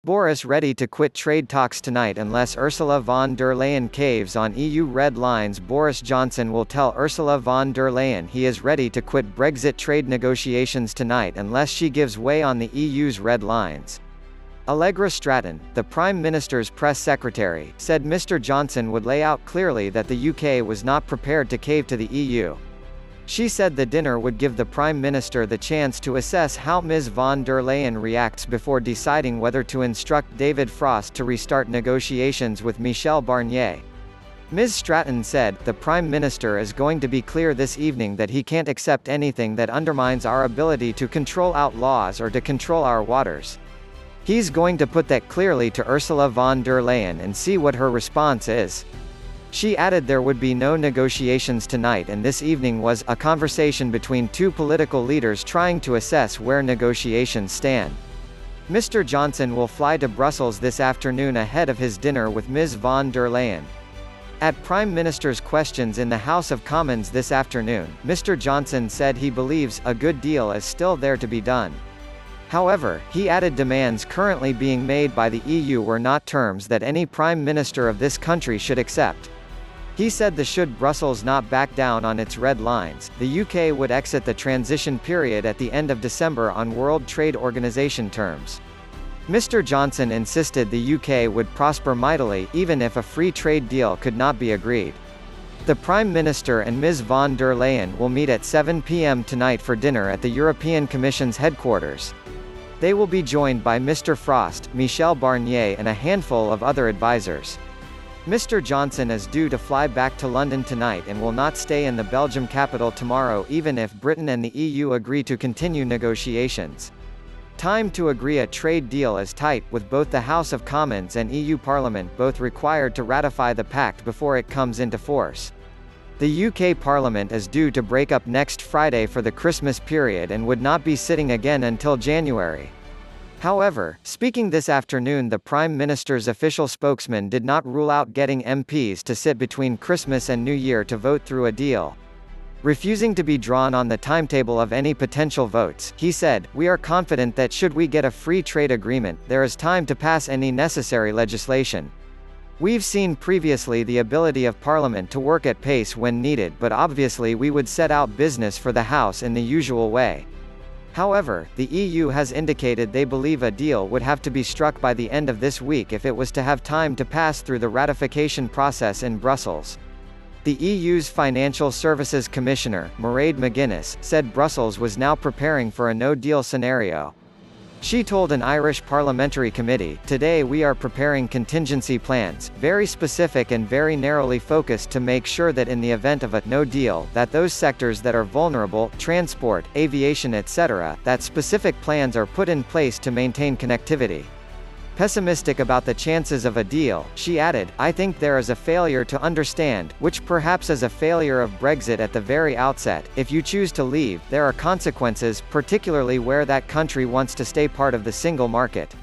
Boris ready to quit trade talks tonight unless Ursula von der Leyen caves on EU red lines. Boris Johnson will tell Ursula von der Leyen he is ready to quit Brexit trade negotiations tonight unless she gives way on the EU's red lines. Allegra Stratton, the Prime Minister's press secretary, said Mr. Johnson would lay out clearly that the UK was not prepared to cave to the EU. She said the dinner would give the Prime Minister the chance to assess how Ms. von der Leyen reacts before deciding whether to instruct David Frost to restart negotiations with Michel Barnier. Ms. Stratton said, "The Prime Minister is going to be clear this evening that he can't accept anything that undermines our ability to control outlaws or to control our waters. He's going to put that clearly to Ursula von der Leyen and see what her response is." She added there would be no negotiations tonight, and this evening was a conversation between two political leaders trying to assess where negotiations stand. Mr. Johnson will fly to Brussels this afternoon ahead of his dinner with Ms. von der Leyen. At Prime Minister's questions in the House of Commons this afternoon, Mr. Johnson said he believes a good deal is still there to be done. However, he added demands currently being made by the EU were not terms that any Prime Minister of this country should accept. He said that should Brussels not back down on its red lines, the UK would exit the transition period at the end of December on World Trade Organization terms. Mr. Johnson insisted the UK would prosper mightily even if a free trade deal could not be agreed. The Prime Minister and Ms. von der Leyen will meet at 7 p.m. tonight for dinner at the European Commission's headquarters. They will be joined by Mr. Frost, Michel Barnier and a handful of other advisors. Mr. Johnson is due to fly back to London tonight and will not stay in the Belgium capital tomorrow even if Britain and the EU agree to continue negotiations. Time to agree a trade deal is tight, with both the House of Commons and EU Parliament both required to ratify the pact before it comes into force. The UK Parliament is due to break up next Friday for the Christmas period and would not be sitting again until January. However, speaking this afternoon, the Prime Minister's official spokesman did not rule out getting MPs to sit between Christmas and New Year to vote through a deal. Refusing to be drawn on the timetable of any potential votes, he said, "We are confident that should we get a free trade agreement, there is time to pass any necessary legislation. We've seen previously the ability of Parliament to work at pace when needed, but obviously we would set out business for the House in the usual way." However, the EU has indicated they believe a deal would have to be struck by the end of this week if it was to have time to pass through the ratification process in Brussels. The EU's Financial Services Commissioner, Mairead McGuinness, said Brussels was now preparing for a no-deal scenario. She told an Irish parliamentary committee, "Today we are preparing contingency plans, very specific and very narrowly focused to make sure that in the event of a no deal, that those sectors that are vulnerable, transport, aviation etc., that specific plans are put in place to maintain connectivity." Pessimistic about the chances of a deal, she added, "I think there is a failure to understand, which perhaps is a failure of Brexit at the very outset. If you choose to leave, there are consequences, particularly where that country wants to stay part of the single market."